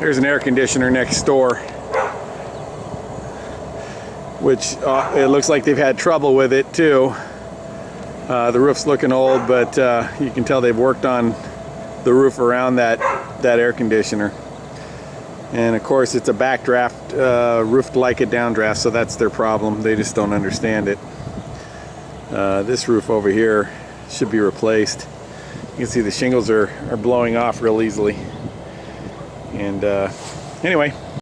There's an air conditioner next door, which it looks like they've had trouble with it too. The roof's looking old, but you can tell they've worked on the roof around that air conditioner. And of course it's a backdraft roof like a downdraft, so that's their problem. They just don't understand it. This roof over here should be replaced. You can see the shingles are blowing off real easily. And anyway,